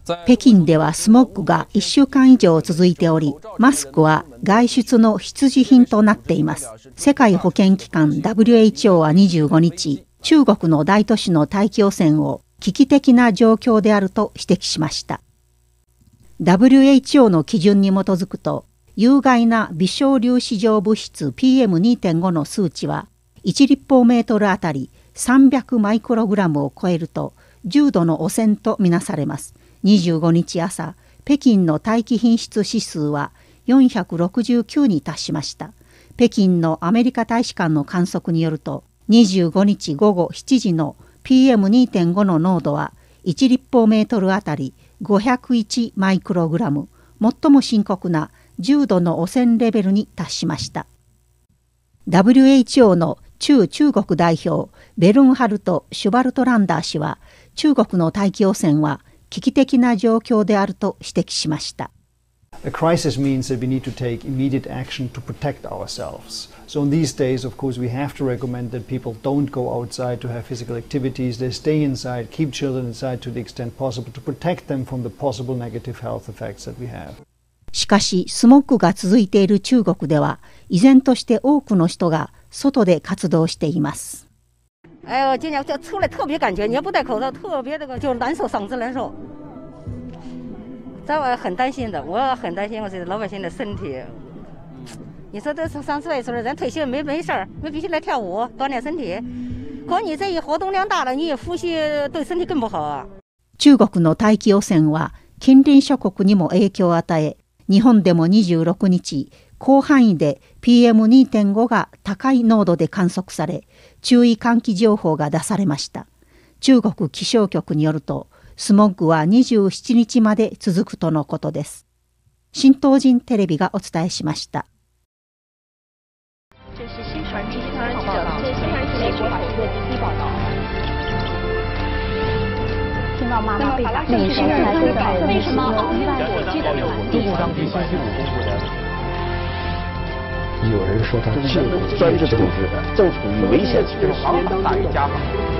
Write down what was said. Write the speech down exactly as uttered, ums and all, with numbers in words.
北京ではスモッグがいっしゅうかん以上続いており、マスクは外出の必需品となっています。世界保健機関 ダブリューエイチオー はにじゅうごにち、中国の大都市の大気汚染を危機的な状況であると指摘しました。ダブリューエイチオー の基準に基づくと、有害な微小粒子状物質 ピーエムにてんご の数値はいち立方メートルあたりさんびゃくマイクログラムを超えると重度の汚染とみなされます。にじゅうごにち朝、北京の大気品質指数はよんひゃくろくじゅうきゅうに達しました。北京のアメリカ大使館の観測によると、にじゅうごにちごごしちじの ピーエムにてんご の濃度はいち立方メートルあたりごひゃくいちマイクログラム、最も深刻な重度の汚染レベルに達しました。ダブリューエイチオー の駐中国代表ベルンハルト・シュバルトランダー氏は、中国の大気汚染は危機的な状況であると指摘しました。 A crisis means that we need to take immediate action to protect ourselves. So in these days, of course, we have to recommend that people don't go outside to have physical activities. They stay inside, keep children inside to the extent possible to protect them from the possible negative health effects that we have. しかし、スモッグが続いている中国では、依然として多くの人が外で活動しています。 哎呦，今年就出来特别感觉，你要不戴口罩，特别那个就难受，嗓子难受。这我很担心的，我很担心我这老百姓的身体。你说这三十来岁的人退休没没事儿，没必须来跳舞锻炼身体。可你这一活动量大了，你呼吸对身体更不好啊。 中国の大気汚染は近隣諸国にも影響を与え、日本でもにじゅうろくにち、広範囲で ピーエムにてんご が高い濃度で観測され、注意喚起情報が出されました。中国気象局によると、スモッグはにじゅうしちにちまで続くとのことです。新東人テレビがお伝えしました。 这是新传媒新闻报道，这是新传媒美国法国的第一报道。听到妈妈被打，美神来追赶，为什么奥运火炬的传递？当地星期五公布的。 有人说他是专制统治的，正处于危险期中，大于加法。